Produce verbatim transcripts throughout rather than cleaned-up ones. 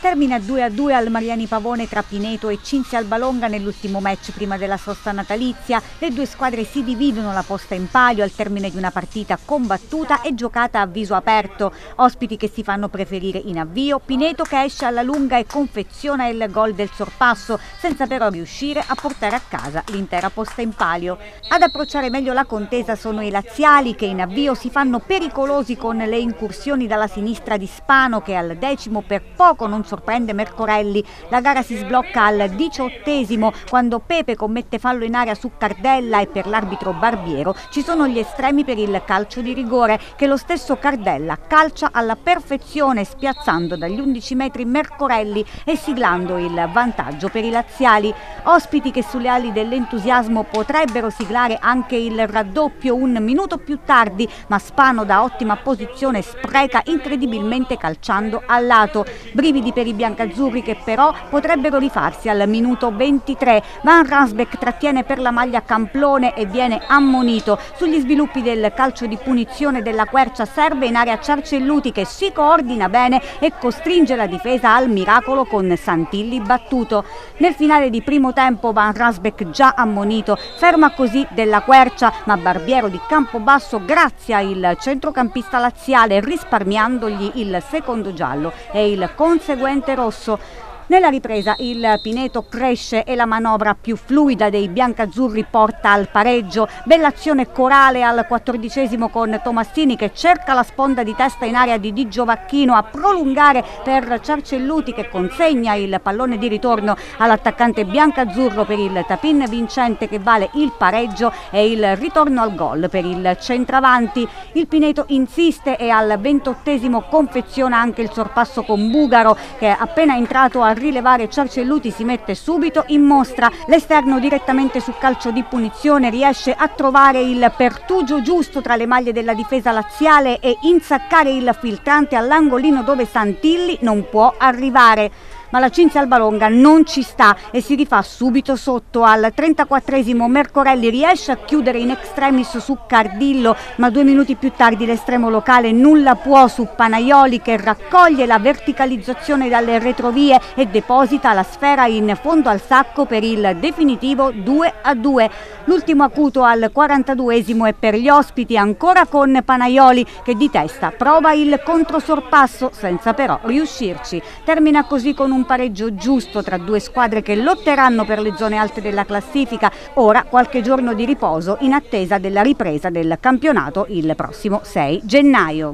Termina due a due al Mariani Pavone tra Pineto e Cinzia Albalonga nell'ultimo match prima della sosta natalizia. Le due squadre si dividono la posta in palio al termine di una partita combattuta e giocata a viso aperto. Ospiti che si fanno preferire in avvio, Pineto che esce alla lunga e confeziona il gol del sorpasso, senza però riuscire a portare a casa l'intera posta in palio. Ad approcciare meglio la contesa sono i laziali che in avvio si fanno pericolosi con le incursioni dalla sinistra di Spano che al decimo per poco non sorprende Mercorelli. La gara si sblocca al diciottesimo quando Pepe commette fallo in area su Cardella e per l'arbitro Barbiero ci sono gli estremi per il calcio di rigore che lo stesso Cardella calcia alla perfezione spiazzando dagli undici metri Mercorelli e siglando il vantaggio per i laziali. Ospiti che sulle ali dell'entusiasmo potrebbero siglare anche il raddoppio un minuto più tardi, ma Spano da ottima posizione spreca incredibilmente calciando al lato. Brividi per i biancazzurri che però potrebbero rifarsi al minuto ventitré. Van Ransbeck trattiene per la maglia Camplone e viene ammonito. Sugli sviluppi del calcio di punizione della Quercia serve in area Ciarcelluti che si coordina bene e costringe la difesa al miracolo con Santilli battuto. Nel finale di primo tempo Van Ransbeck già ammonito ferma così della Quercia, ma Barbiero di Campobasso grazia il centrocampista laziale risparmiandogli il secondo giallo e il conseguente rosso. Nella ripresa il Pineto cresce e la manovra più fluida dei biancazzurri porta al pareggio. Bella azione corale al quattordicesimo con Tomassini che cerca la sponda di testa in area di Di Giovacchino a prolungare per Ciarcelluti che consegna il pallone di ritorno all'attaccante biancazzurro per il tapin vincente che vale il pareggio e il ritorno al gol per il centravanti. Il Pineto insiste e al ventottesimo confeziona anche il sorpasso con Bugaro che appena entrato a rilevare Ciarcelluti si mette subito in mostra. L'esterno direttamente su calcio di punizione riesce a trovare il pertugio giusto tra le maglie della difesa laziale e insaccare il filtrante all'angolino dove Santilli non può arrivare. Ma la Cinzia Albalonga non ci sta e si rifà subito sotto. Al trentaquattresimo Mercorelli riesce a chiudere in extremis su Cardillo, ma due minuti più tardi l'estremo locale nulla può su Panaioli che raccoglie la verticalizzazione dalle retrovie e deposita la sfera in fondo al sacco per il definitivo due a due. L'ultimo acuto al quarantaduesimo è per gli ospiti, ancora con Panaioli che di testa prova il controsorpasso senza però riuscirci. Termina così con un un pareggio giusto tra due squadre che lotteranno per le zone alte della classifica. Ora qualche giorno di riposo in attesa della ripresa del campionato il prossimo sei gennaio.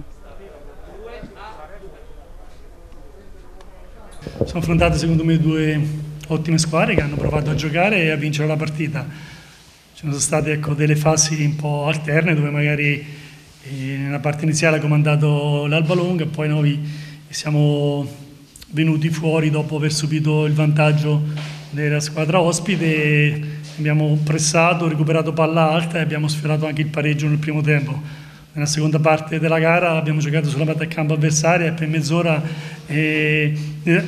Sono affrontate secondo me due ottime squadre che hanno provato a giocare e a vincere la partita. Ci sono state ecco, delle fasi un po' alterne dove magari eh, nella parte iniziale ha comandato l'Albalonga e poi noi siamo venuti fuori dopo aver subito il vantaggio della squadra ospite, abbiamo pressato, recuperato palla alta e abbiamo sfiorato anche il pareggio nel primo tempo. Nella seconda parte della gara abbiamo giocato sulla metà campo avversaria e per mezz'ora eh,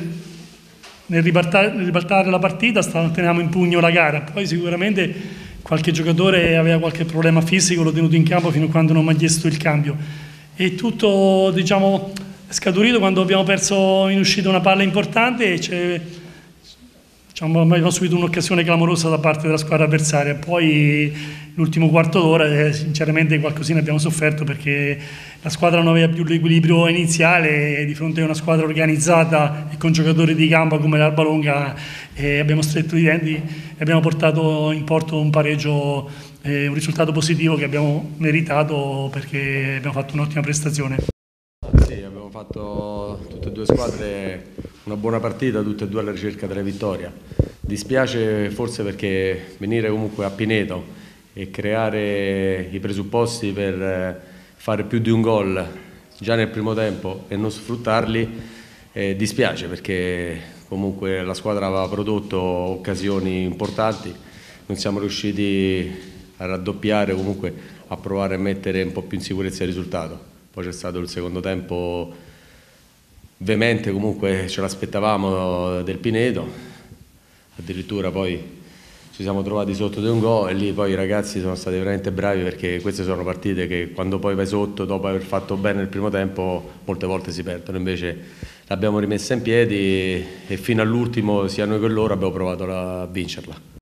nel ribaltare, nel ribaltare la partita tenevamo in pugno la gara. Poi sicuramente qualche giocatore aveva qualche problema fisico, l'ho tenuto in campo fino a quando non mi ha chiesto il cambio. E tutto, diciamo, è scaturito quando abbiamo perso in uscita una palla importante e diciamo, abbiamo subito un'occasione clamorosa da parte della squadra avversaria. Poi l'ultimo quarto d'ora eh, sinceramente qualcosina abbiamo sofferto perché la squadra non aveva più l'equilibrio iniziale e di fronte a una squadra organizzata e con giocatori di gamba come l'Albalonga eh, abbiamo stretto i denti e abbiamo portato in porto un pareggio, eh, un risultato positivo che abbiamo meritato perché abbiamo fatto un'ottima prestazione. Sì, abbiamo fatto tutte e due squadre una buona partita, tutte e due alla ricerca della vittoria. Dispiace forse perché venire comunque a Pineto e creare i presupposti per fare più di un gol già nel primo tempo e non sfruttarli, eh, dispiace perché comunque la squadra aveva prodotto occasioni importanti, non siamo riusciti a raddoppiare, comunque a provare a mettere un po' più in sicurezza il risultato. Poi c'è stato il secondo tempo veemente, comunque ce l'aspettavamo del Pineto, addirittura poi ci siamo trovati sotto di un gol e lì poi i ragazzi sono stati veramente bravi perché queste sono partite che quando poi vai sotto dopo aver fatto bene il primo tempo molte volte si perdono, invece l'abbiamo rimessa in piedi e fino all'ultimo, sia noi che loro, abbiamo provato a vincerla.